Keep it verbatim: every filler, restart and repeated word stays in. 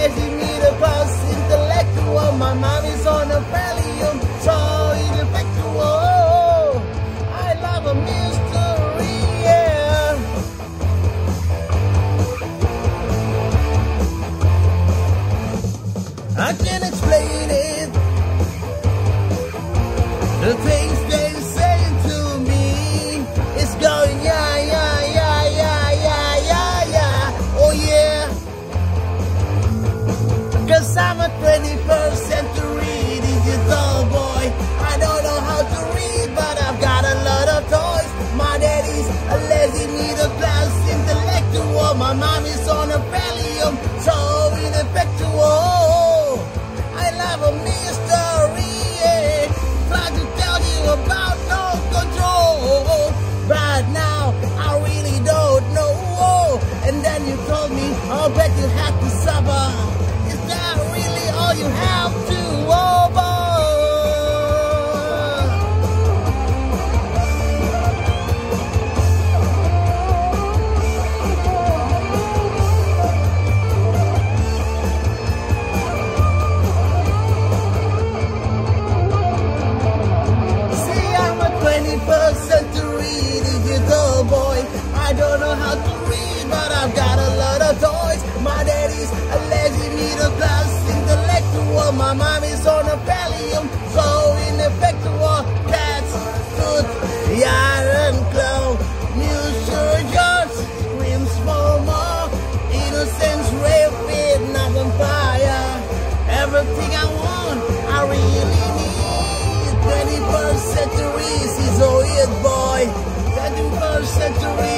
lazy middle class intellectual. My mind is on a valium, so ineffectual. I love a mystery, yeah. I can't explain it. The things they say to me is going yeah, yeah, yeah, yeah, yeah, yeah, yeah. Oh yeah. Cause I'm a twenty-first century digital boy. I don't know how to read, but I've got a lot of toys. My daddy's a lazy middle class intellectual. My mom is on a valium, so ineffectual. I love a mystery, yeah. Try to tell you about no control, but now I really don't know. And then you told me, I'll bet you had to suffer. Is that really all you have to offer? twenty-first century digital boy. I don't know how to read, but I've got a lot of toys. My daddy's a lazy middle class intellectual. My mom is on a valium, so ineffectual. Cats, foot, iron claw, new surgeons, screams for more. Innocence, rape, Vietnam on fire. Everything I want, I really need. twenty-first century, she's so weird boy. twenty-first century.